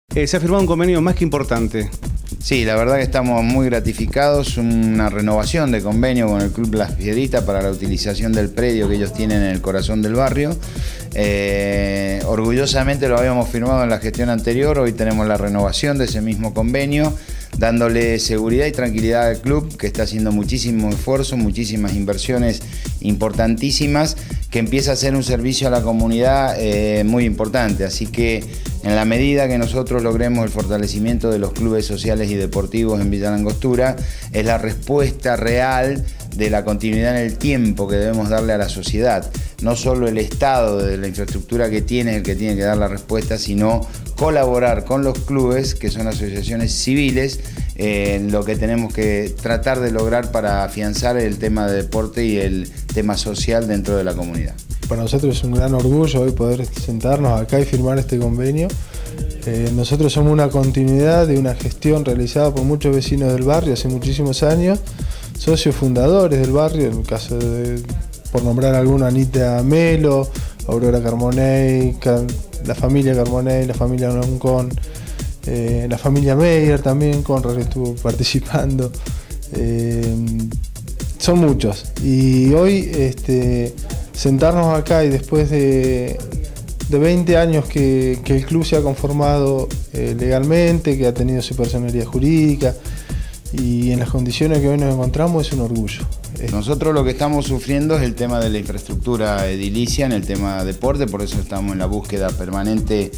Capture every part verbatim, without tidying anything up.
Eh, se ha firmado un convenio más que importante. Sí, la verdad que estamos muy gratificados, una renovación de convenio con el Club Las Piedritas para la utilización del predio que ellos tienen en el corazón del barrio. Eh, orgullosamente lo habíamos firmado en la gestión anterior, hoy tenemos la renovación de ese mismo convenio, dándole seguridad y tranquilidad al club, que está haciendo muchísimo esfuerzo, muchísimas inversiones importantísimas, que empieza a ser un servicio a la comunidad eh, muy importante. Así que en la medida que nosotros logremos el fortalecimiento de los clubes sociales y deportivos en Villa Langostura, es la respuesta real de la continuidad en el tiempo que debemos darle a la sociedad. No solo el Estado de la infraestructura que tiene es el que tiene que dar la respuesta, sino colaborar con los clubes, que son asociaciones civiles, eh, en lo que tenemos que tratar de lograr para afianzar el tema de deporte y el tema social dentro de la comunidad. Para nosotros es un gran orgullo hoy poder sentarnos acá y firmar este convenio. Eh, nosotros somos una continuidad de una gestión realizada por muchos vecinos del barrio hace muchísimos años, socios fundadores del barrio, en el caso de, por nombrar alguno, Anita Melo, Aurora Carmoney, Car la familia Carmoney, la familia Noncon, eh, la familia Meyer también, Conrad estuvo participando. Eh, son muchos. Y hoy este, sentarnos acá y después de, de veinte años que, que el club se ha conformado eh, legalmente, que ha tenido su personalidad jurídica, y en las condiciones que hoy nos encontramos, es un orgullo. Nosotros lo que estamos sufriendo es el tema de la infraestructura edilicia en el tema deporte, por eso estamos en la búsqueda permanente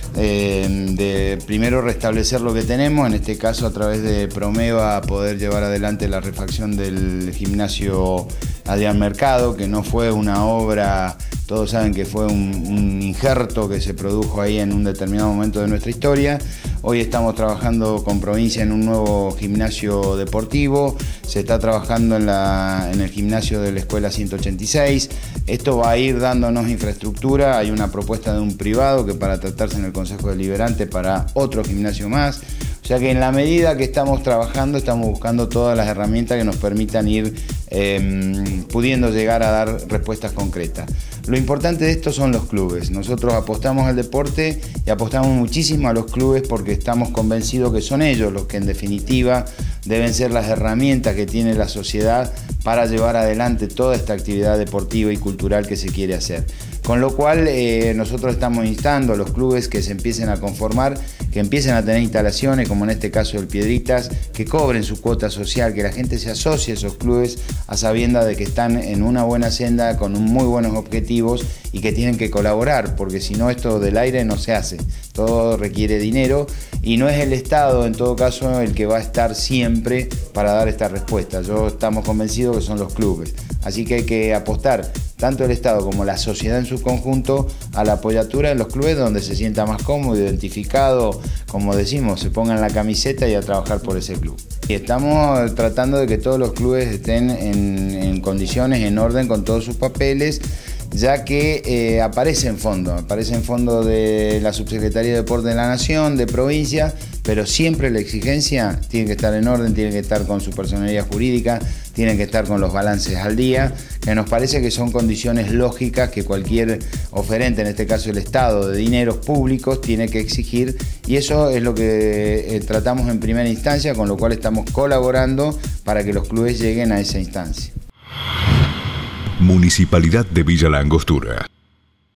eh, de primero restablecer lo que tenemos, en este caso a través de Promeva poder llevar adelante la refacción del gimnasio Adrián Mercado, que no fue una obra, todos saben que fue un, un injerto que se produjo ahí en un determinado momento de nuestra historia. Hoy estamos trabajando con provincia en un nuevo gimnasio deportivo, se está trabajando en, la, en el gimnasio de la Escuela ciento ochenta y seis. Esto va a ir dándonos infraestructura, hay una propuesta de un privado que para tratarse en el Consejo Deliberante para otro gimnasio más. O sea que en la medida que estamos trabajando, estamos buscando todas las herramientas que nos permitan ir eh, pudiendo llegar a dar respuestas concretas. Lo importante de esto son los clubes. Nosotros apostamos al deporte y apostamos muchísimo a los clubes porque estamos convencidos que son ellos los que en definitiva deben ser las herramientas que tiene la sociedad para llevar adelante toda esta actividad deportiva y cultural que se quiere hacer. Con lo cual eh, nosotros estamos instando a los clubes que se empiecen a conformar, que empiecen a tener instalaciones, como en este caso el Piedritas, que cobren su cuota social, que la gente se asocie a esos clubes a sabienda de que están en una buena senda, con muy buenos objetivos y que tienen que colaborar, porque si no esto del aire no se hace, todo requiere dinero y no es el Estado en todo caso el que va a estar siempre para dar esta respuesta. Yo estamos convencidos que son los clubes, así que hay que apostar tanto el Estado como la sociedad en su conjunto a la apoyatura de los clubes donde se sienta más cómodo, identificado, como decimos, se pongan la camiseta y a trabajar por ese club. Y estamos tratando de que todos los clubes estén en, en condiciones, en orden, con todos sus papeles, ya que eh, aparece en fondo, aparece en fondo de la Subsecretaría de Deporte de la Nación, de provincia, pero siempre la exigencia tiene que estar en orden, tiene que estar con su personalidad jurídica, tiene que estar con los balances al día, que nos parece que son condiciones lógicas que cualquier oferente, en este caso el Estado, de dineros públicos, tiene que exigir, y eso es lo que eh, tratamos en primera instancia, con lo cual estamos colaborando para que los clubes lleguen a esa instancia. Municipalidad de Villa Langostura.